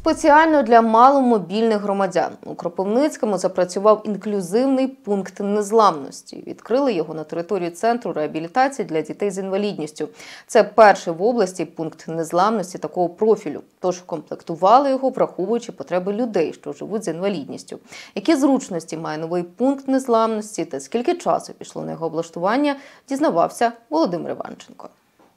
Спеціально для маломобільних громадян у Кропивницькому запрацював інклюзивний пункт незламності. Відкрили його на території Центру реабілітації для дітей з інвалідністю. Це перший в області пункт незламності такого профілю. Тож комплектували його, враховуючи потреби людей, що живуть з інвалідністю. Які зручності має новий пункт незламності та скільки часу пішло на його облаштування, дізнавався Володимир Іванченко.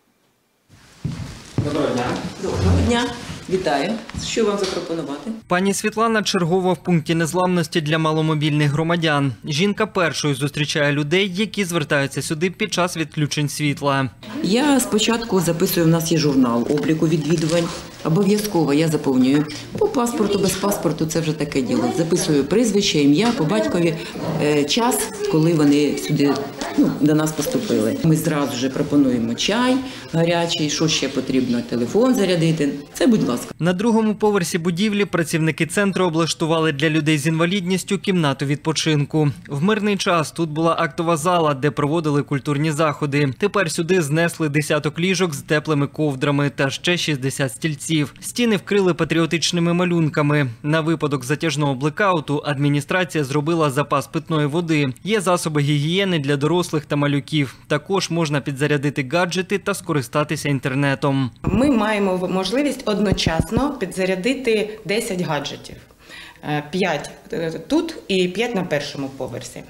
Доброго дня. Доброго дня. Вітаю. Що вам запропонувати? Пані Світлана чергова в пункті незламності для маломобільних громадян. Жінка першою зустрічає людей, які звертаються сюди під час відключень світла. Я спочатку записую, в нас є журнал обліку відвідувань. Обов'язково я заповнюю по паспорту, без паспорту, це вже таке діло. Записую прізвище, ім'я, по батькові, час, коли вони сюди до нас поступили. Ми зразу ж пропонуємо чай гарячий, що ще потрібно, телефон зарядити. Це, будь ласка. На другому поверсі будівлі працівники центру облаштували для людей з інвалідністю кімнату відпочинку. В мирний час тут була актова зала, де проводили культурні заходи. Тепер сюди знесли десяток ліжок з теплими ковдрами та ще 60 стільців. Стіни вкрили патріотичними малюнками. На випадок затяжного блекауту адміністрація зробила запас питної води. Є засоби гігієни для дорослих та малюків. Також можна підзарядити гаджети та скористатися інтернетом. Ми маємо можливість одночасно підзарядити 10 гаджетів. 5 тут і 5 на першому поверсі.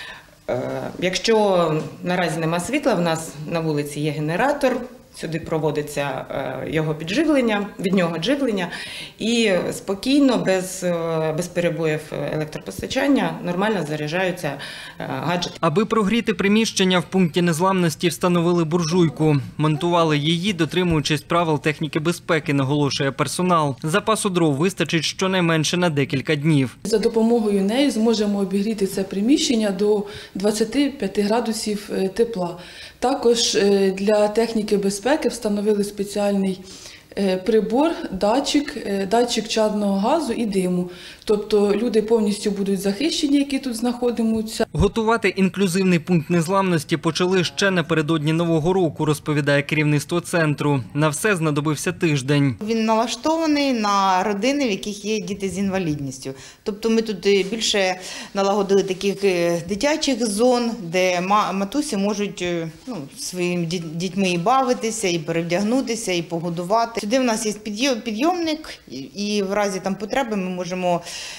Якщо наразі нема світла, в нас на вулиці є генератор. Сюди проводиться його підживлення, від нього живлення і спокійно, без перебоїв електропостачання, нормально заряджаються гаджети. Аби прогріти приміщення, в пункті незламності встановили буржуйку. Монтували її, дотримуючись правил техніки безпеки, наголошує персонал. Запасу дров вистачить щонайменше на декілька днів. За допомогою неї зможемо обігріти це приміщення до 25 градусів тепла. Також для техніки безпеки встановили спеціальний прибор, датчик чадного газу і диму. Тобто люди повністю будуть захищені, які тут знаходимуться. Готувати інклюзивний пункт незламності почали ще напередодні Нового року, розповідає керівництво центру. На все знадобився тиждень. Він налаштований на родини, в яких є діти з інвалідністю. Тобто ми тут більше налагодили таких дитячих зон, де матусі можуть своїми дітьми і бавитися, і перевдягнутися, і погодувати. Сюди в нас є підйомник, і в разі потреби ми можемо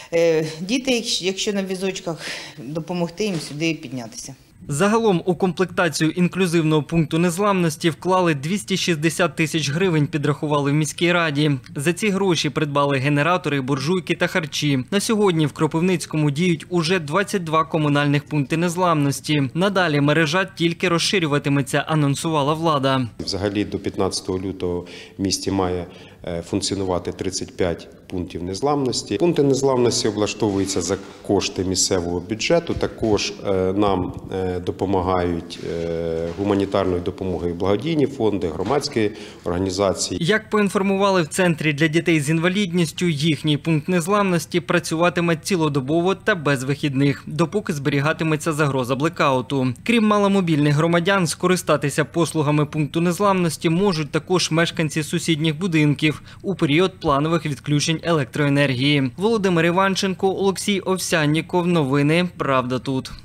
діти, якщо на візочках, допомогти їм сюди піднятися. Загалом у комплектацію інклюзивного пункту незламності вклали 260 тисяч гривень, підрахували в міській раді. За ці гроші придбали генератори, буржуйки та харчі. На сьогодні в Кропивницькому діють уже 22 комунальних пункти незламності. Надалі мережа тільки розширюватиметься, анонсувала влада. Взагалі до 15 лютого в місті має функціонувати 35 пунктів незламності. Пункти незламності облаштовуються за кошти місцевого бюджету. Також нам допомагають гуманітарною допомогою благодійні фонди, громадські організації. Як поінформували в Центрі для дітей з інвалідністю, їхній пункт незламності працюватиме цілодобово та без вихідних, допоки зберігатиметься загроза блекауту. Крім маломобільних громадян, скористатися послугами пункту незламності можуть також мешканці сусідніх будинків у період планових відключень електроенергії. Володимир Іванченко, Олексій Овсянніков. Новини «Правда тут».